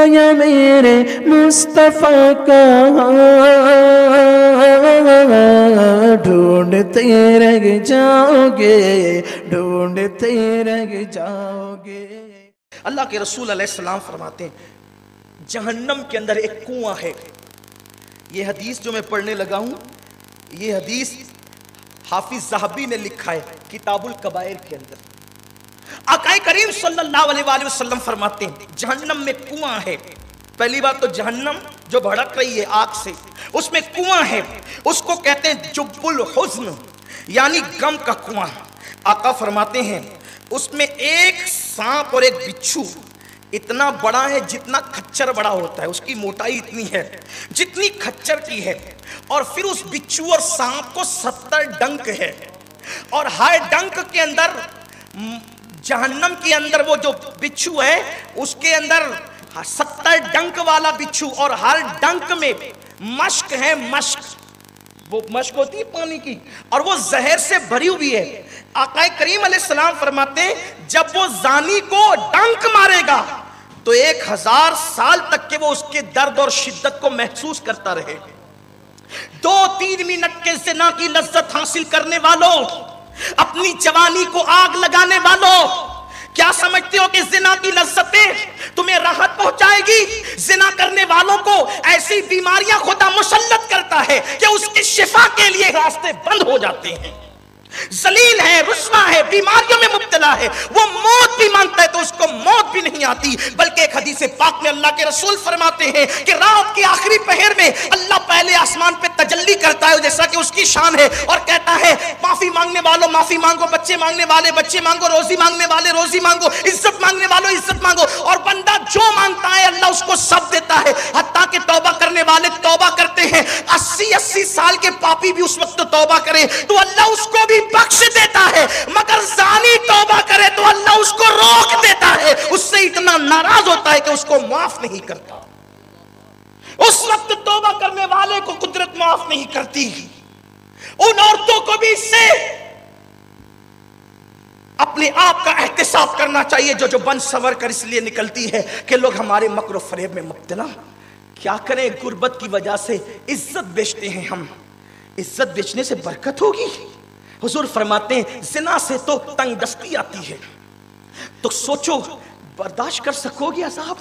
या मेरे मुस्तफ़ा कहाँ ढूंढते रह जाओगे, ढूंढते रह जाओगे। अल्लाह के रसूल अलैहिस्सलाम फरमाते हैं जहन्नम के अंदर एक कुआं है। ये हदीस जो मैं पढ़ने लगा हूँ, ये हदीस हाफिज ज़हबी ने लिखा है किताबुल कबायर के अंदर। आका करीम सल्लल्लाहु अलैहि वसल्लम फरमाते हैं जहन्नम में कुआं है। पहली बात तो जहन्नम जो भड़क रही है आग से, उसमें कुआं है, उसको कहते हैं जुब्बुल हुज़्न, यानी गम का कुआं। आका फरमाते हैं उसमें एक सांप और एक बिच्छू इतना बड़ा है जितना खच्चर बड़ा होता है, उसकी मोटाई इतनी है जितनी खच्चर की है। और फिर उस बिच्छू और सांप को 70 डंक है, और हर डंक के अंदर जहन्नम के अंदर वो जो बिच्छू है उसके अंदर 70 डंक वाला बिच्छू, और हर डंक में मश्क है, मश्क, वो मश्क होती है पानी की, और वो जहर से भरी हुई है। आका करीम अलैहिस्सलाम फरमाते हैं जब वो जानी को डंक मारेगा तो 1000 साल तक के वो उसके दर्द और शिद्दत को महसूस करता रहे। 2-3 मिनट के ज़िना की लज्जत हासिल करने वालों, अपनी जवानी को आग लगाने वालों, क्या समझते हो कि ज़िना की लज्जतें तुम्हें राहत पहुंचाएगी? ज़िना करने वालों को ऐसी बीमारियां खुदा मुसल्लत करता है कि उसकी शिफा के लिए रास्ते बंद हो जाते हैं। जलील है, रुस्वा है, बीमारियों में मुब्तला है, वो मौत भी मांगता है तो उसको मौत भी नहीं आती। बल्कि एक हदीस पाक में अल्लाह के रसूल फरमाते हैं कि रात के आखिरी पहर में अल्लाह पहले आसमान पे तजल्ली करता है जैसा कि उसकी शान है, और कहता है माफी मांगने वालों माफी मांगो, बच्चे मांगने वाले बच्चे मांगो, रोजी मांगने वाले रोजी मांगो, इज्जत मांगने वालों इज्जत मांगो। और बंदा जो मांगता है अल्लाह उसको सब देता है, हत्ता कि तौबा करने वाले तौबा करते हैं। 80-80 साल के पापी भी उस वक्त तौबा करे तो अल्लाह उसको भी बख्श देता है, मगर जानी तौबा करे तो अल्लाह उसको रोक देता है, उससे इतना नाराज होता है कि उसको माफ नहीं करता। उस वक्त तौबा करने वाले को कुदरत माफ नहीं करती। उन औरतों को भी इससे अपने आप का एहतिसाब करना चाहिए जो बन सवर कर इसलिए निकलती है कि लोग हमारे मकर फरेब में मुब्तला। क्या करें, गुर्बत की वजह से इज्जत बेचते हैं हम। इज्जत बेचने से बरकत होगी? हुजूर फरमाते हैं जिना से तो तंग दस्ती आती है, तो सोचो बर्दाश्त कर सकोगे अज़ाब?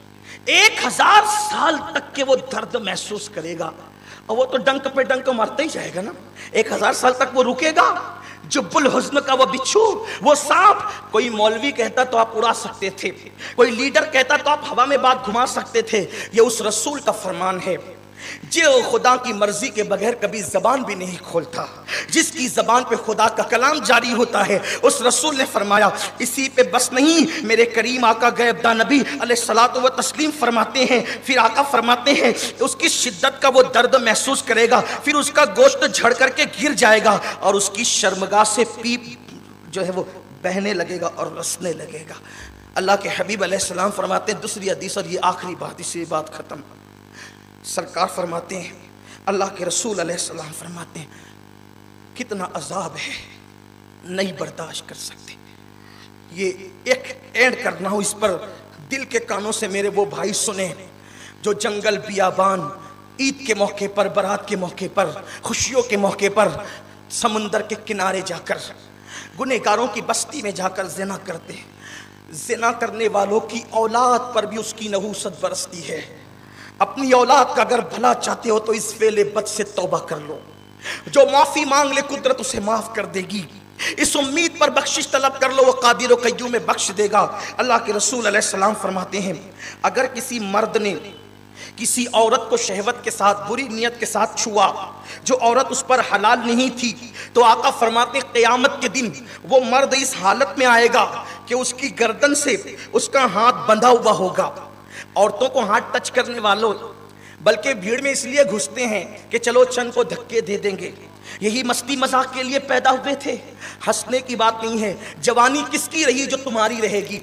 1000 साल तक के वो दर्द महसूस करेगा, और वो तो डंक पे डंक मारते ही जाएगा ना। 1000 साल तक वो रुकेगा। जुब्बुल हुज़्न का वो बिच्छू, वो सांप, कोई मौलवी कहता तो आप उड़ा सकते थे, कोई लीडर कहता तो आप हवा में बात घुमा सकते थे। ये उस रसूल का फरमान है जो खुदा की मर्जी के बगैर कभी जबान भी नहीं खोलता, जिसकी जबान पे खुदा का कलाम जारी होता है। उस रसूल ने फरमाया इसी पे बस नहीं, मेरे करीम आका गैबदा नबी अलैहिस्सलातु व तस्लीम फरमाते हैं, फिर आका फरमाते हैं उसकी शिद्दत का वो दर्द महसूस करेगा, फिर उसका गोश्त झड़ करके गिर जाएगा, और उसकी शर्मगाह से पीप जो है वो बहने लगेगा और रसने लगेगा। अल्लाह के हबीब अलैहिस्सलाम फरमाते हैं, दूसरी हदीस और ये आखिरी बात, इससे बात खत्म। सरकार फरमाते हैं, अल्लाह के रसूल अलैहिस्सलाम फरमाते हैं कितना अजाब है, नहीं बर्दाश्त कर सकते। ये एक ऐड करना हो इस पर, दिल के कानों से मेरे वो भाई सुने जो जंगल बियाबान ईद के मौके पर, बारात के मौके पर, खुशियों के मौके पर समुंदर के किनारे जाकर, गुनहगारों की बस्ती में जाकर जिना करते हैं। जिना करने वालों की औलाद पर भी उसकी नहूसत बरसती है। अपनी औलाद का अगर भला चाहते हो तो इस फेले बद से तौबा कर लो। जो माफी मांग ले कुदरत उसे माफ कर देगी। इस उम्मीद पर बख्शिश तलब कर लो, वो कादिर व कय्यूम में बख्श देगा। अल्लाह के रसूल अलैहिस्सलाम फरमाते हैं अगर किसी मर्द ने किसी औरत को शहवत के साथ, बुरी नियत के साथ छुआ, जो औरत उस पर हलाल नहीं थी, तो आका फरमाते हैं क़यामत के दिन वो मर्द इस हालत में आएगा कि उसकी गर्दन से उसका हाथ बंधा हुआ होगा। औरतों को हाथ टच करने वालों बल्कि भीड़ में इसलिए घुसते हैं कि चलो चंद को धक्के दे देंगे, यही मस्ती मजाक के लिए पैदा हुए थे। हंसने की बात नहीं है। जवानी किसकी रही जो तुम्हारी रहेगी?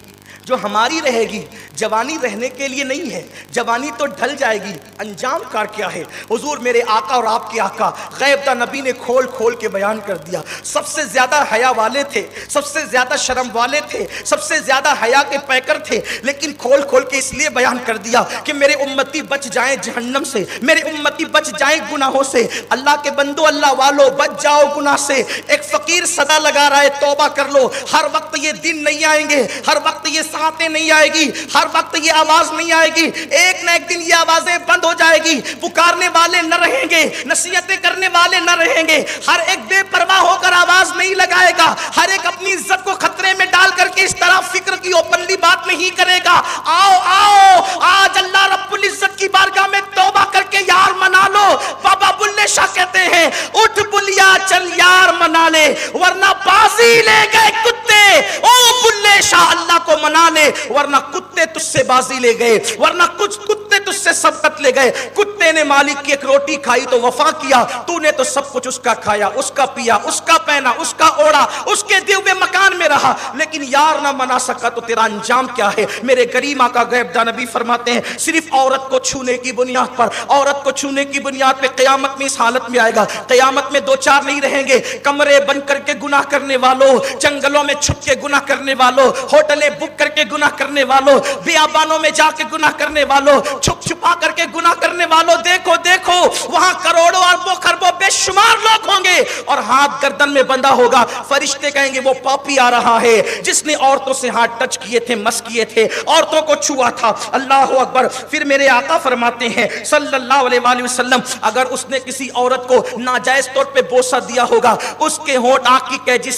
جو ہماری رہے گی جوانی رہنے کے لیے نہیں ہے، جوانی تو ڈھل جائے گی، انجام کار کیا ہے؟ حضور میرے آقا اور آپ کے آقا غیب دا نبی نے کھول کھول کے بیان کر دیا. سب سے زیادہ حیا والے تھے، سب سے زیادہ شرم والے تھے، سب سے زیادہ حیا کے پیکر تھے، لیکن کھول کھول کے اس لیے بیان کر دیا کہ میرے امتی بچ جائیں جہنم سے، میرے امتی بچ جائیں گناہوں سے. اللہ کے بندو، اللہ والو، بچ جاؤ گناہ سے. ایک فقیر صدا لگا رہا ہے توبہ کر لو. ہر وقت یہ دن نہیں آئیں گے، ہر وقت یہ ساعتیں نہیں آئے گی، ہر وقت یہ آواز نہیں آئے گی. ایک نہ ایک دن یہ آوازیں بند ہو جائے گی. پکارنے والے نہ رہیں گے، نصیحتیں کرنے والے نہ رہیں گے. ہر ایک بے پرواہ ہو کر آواز نہیں لگائے گا، ہر ایک اپنی عزت کو خطرے میں ڈال کر کے اس طرح فکر کی اوپنلی بات نہیں کرے گا. آؤ آؤ آج اللہ رب العزت کی بارگاہ میں توبہ کر کے یار منا لو. بابا بلے شاہ کہتے ہیں اٹھ بلیا چل یار منا لے ورنہ بازی لے گئے کتے. او بلے شاہ اللہ کو منا لے ورنہ کتے تجھ سے بازی لے گئے، ورنہ کچھ کتے تجھ سے سبقت لے گئے. کتے نے مالک کی ایک روٹی کھائی تو وفا کیا، تو نے تو سب کچھ اس کا کھایا، اس کا پیا، اس کا پہنا، اس کا اوڑا، اس کے دیے ہوئے مکان میں رہا، لیکن یار نہ منا سکا تو تیرا انجام کیا ہے؟ میرے کریم آقا غیب دا نبی فرماتے ہیں صرف عورت کو چھونے کی بنیاد پر، عورت کو چھونے کی بنیاد پہ قیامت میں اس حالت میں آئے گا. قیامت میں دو چار نہیں رہیں گے، کمرے بند کر کے گناہ کرنے والوں، جنگلوں میں چھپ کے گناہ کرنے والوں، ہوٹلیں بک کر کے گناہ کرنے والوں، بیابانوں میں جا کے گناہ کرنے والوں، چھپ چھپا کر کے گناہ کرنے والوں. دیکھو دیکھو وہاں کروڑوں اربوں خربوں بے شمار لوگ ہوں گے اور ہاتھ گردن میں بندھا ہوگا. فرشتے کہیں گے وہ پاپی آ رہا ہے جس نے عورتوں سے ہاتھ ٹچ کیے تھے، مس کیے تھے، عورتوں کو چھوا تھا. اللہ اکبر. پھر میرے آقا فرماتے ہیں صلی اللہ علیہ وآلہ وسلم اگر اس نے کسی عورت کو ناجائز طور پہ بوسہ دیا ہوگا اس کے ہونٹ آنکھ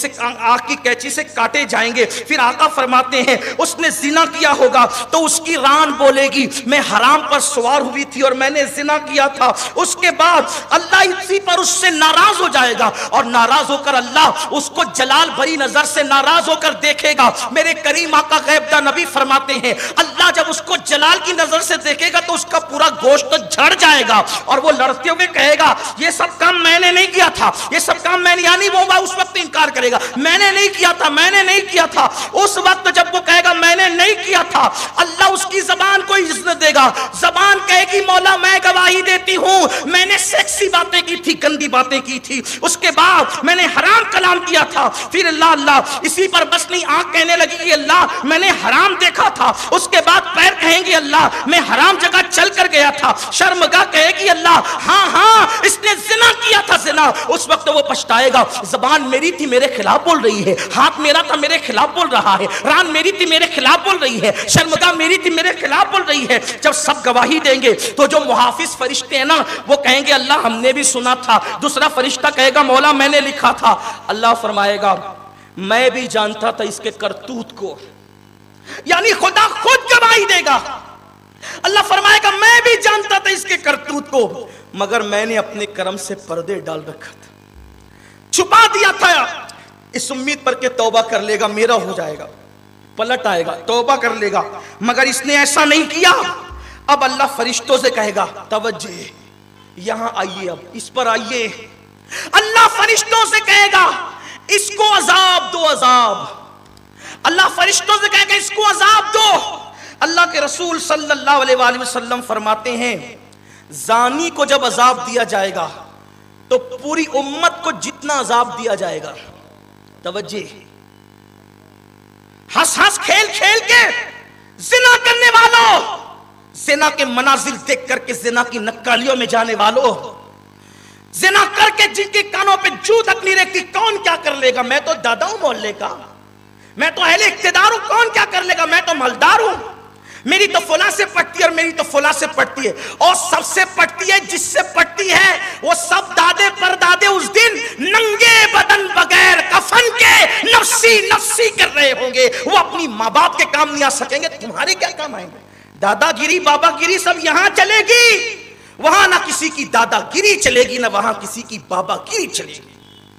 کی کینچی سے کاٹے جائیں گے. پھر آقا فرماتے ہیں اس نے زنا کیا ہوگا تو اس کی ران بولے گی میں حرام پر سوار ہوئی تھی اور میں نے زنا کیا تھا. اس کے بعد اللہ اسی پر اس سے ناراض ہو جائے گا اور ناراض ہو کر اللہ اس کو جلال بھری نظر سے ناراض ہو کر دیکھے گا. میرے کریم آقا غیب دا نبی فرماتے ہیں اللہ جب اس کو جلال کی نظر سے دیکھے گا تو اس کا پورا گوشت جھڑ جائے گا اور وہ لڑتے ہوئے کہے گا یہ سب کام میں نے نہیں کیا تھا، یہ سب کام میں نے، یعنی وہ اس وقت انکار کرے گا میں نے نہیں کیا تھا، میں نے نہیں کیا تھا. اس وقت جب وہ کہے گا میں نے نہیں کیا تھا اللہ اس کی زبان کو عزت دے گا. زبان کہے گی مولا میں گواہی دیتی ہوں میں نے سیکسی باتیں کی تھی، گندی باتیں کی تھی، اس کے بعد میں نے حرام کلام کیا تھا. پھر اللہ اسی پر بس نہیں آنکھ کہنے لگی کہ اللہ میں نے حرام دیکھا تھا. اس کے بعد پیر کہیں گے اللہ میں حرام جگہ چل کر گیا تھا. شرمگاہ کہے گی اللہ ہاں اس نے زنا کیا تھا زنا. اس وقت وہ پچھتائے گا زبان میری تھی میرے خلاف بول رہی ہے، ہاتھ میرا تھا میرے خلاف بول رہا ہے، ران میری تھی میرے خلاف بول رہی ہے، شرمگاہ میری تھی میرے خلاف بول رہی ہے. جب سب گواہی دیں گے تو جو محافظ فرشتے ہیں نا وہ کہیں گے اللہ ہم نے بھی سنا تھا. دوسرا فرشتہ کہے گا مولا میں نے لکھا تھا. اللہ فرمائے گا میں بھی جانتا تھا اس کے کرتوت کو، یعنی خدا خود گواہی دے گا. اللہ فرمائے گا میں بھی جانتا تھا اس کے کرتوت کو مگر میں نے اپنے کرم سے پردے ڈال رکھا تھا، چھپا دیا تھا اس امید پر کہ توبہ کر لے گا میرا ہو جائے گا، پلٹ آئے گا توبہ کر لے گا، مگر اس نے ایسا نہیں کیا. اب اللہ فرشتوں سے کہے گا توجہ یہاں آئیے، اب اس پر آئیے. اللہ فرشتوں سے کہے گا اس کو عذاب دو، عذاب. اللہ فرشتوں سے کہے گا اس کو عذاب دو. اللہ کے رسول صلی اللہ علیہ وآلہ وسلم فرماتے ہیں زانی کو جب عذاب دیا جائے گا تو پوری امت کو جتنا عذاب دیا جائے گا، توجہ، ہنس ہنس کھیل کھیل کے زنا کرنے والوں، زنا کے مناظر دیکھ کر کے زنا کی نکالیوں میں جانے والوں، زنا کر کے جن کے کانوں پہ جو تک نہیں رکھتی، کون کیا کر لے گا؟ میں تو دادا ہوں محلے کا، میں تو اہل اقتدار ہوں، کون کیا کر لے گا؟ میں تو مالدار ہوں، میری تو فلاں سے پٹتی ہے اور میری تو فلاں سے پٹتی ہے، اور سب سے پٹتی ہے جس سے پٹتی ہے وہ سب دادے پر دادے اس دن ننگے بدن بغیر کفن کے نفسی نفسی کر رہے ہوں گے. وہ اپنی ماں باپ کے کام نہیں آ سکیں گے، تمہارے کیا کام آئیں گے؟ دادا گیری بابا گیری سب یہاں چلے گی، وہاں نہ کسی کی دادا گیری چلے گی نہ وہاں کسی کی بابا گیری چلے گی.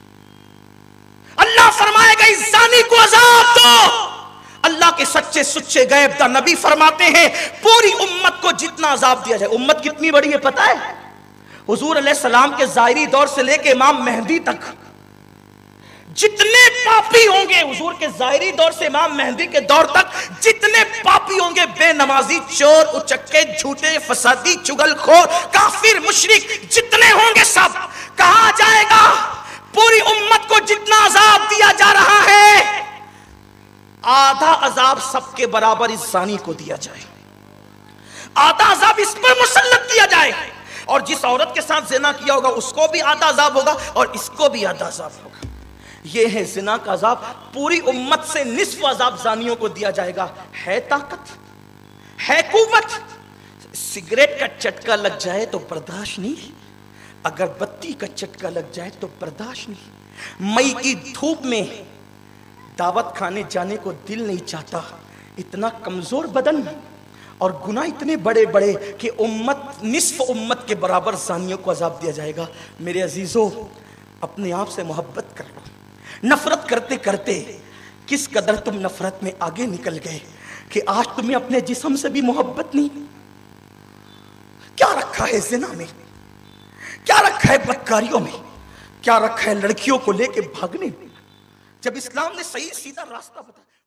اللہ فرمائے گا اس زانی کو عذاب دو. اللہ کے سچے سچے غیب دا نبی فرماتے ہیں پوری امت کو جتنا عذاب دیا جائے. امت کتنی بڑی ہے پتہ ہے؟ حضور علیہ السلام کے ظاہری دور سے لے کے امام مہدی تک جتنے پاپی ہوں گے حضور کے ظاہری دور سے امام مہدی کے دور تک جتنے پاپی ہوں گے، بے نمازی، چور، اچکے، جھوٹے، فسادی، چگل خور، کافر، مشرک جتنے ہوں گے، سب کہا جائے گا پوری امت کو جتنا عذاب دیا جا رہا ہے آدھا عذاب سب کے برابر اس زانی کو دیا جائے، آدھا عذاب اس پر مسلط کیا جائے، اور جس عورت کے ساتھ زنا کیا ہوگا اس کو بھی آدھا عذاب ہوگا اور اس کو بھی آدھا عذاب ہوگا۔ یہ ہے زنا کا عذاب، پوری امت سے نصف عذاب زانیوں کو دیا جائے گا۔ ہے طاقت، ہے قوت، سگریٹ کا چٹکا لگ جائے تو برداشت نہیں، اگر بتی کا چٹکا لگ جائے تو برداشت نہیں، مئی کی دھوپ میں دعوت کھانے جانے کو دل نہیں چاہتا، اتنا کمزور بدن اور گناہ اتنے بڑے بڑے کہ امت، نصف امت کے برابر زانیوں کو عذاب دیا جائے گا۔ میرے عزیزو، اپنے آپ سے محبت کر لو۔ نفرت کرتے کرتے کس قدر تم نفرت میں آگے نکل گئے کہ آج تمہیں اپنے جسم سے بھی محبت نہیں۔ کیا رکھا ہے زنا میں، کیا رکھا ہے بدکاریوں میں، کیا رکھا ہے لڑکیوں کو لے کے بھاگنے میں، جب اسلام نے صحیح سیدھا راستہ بتایا۔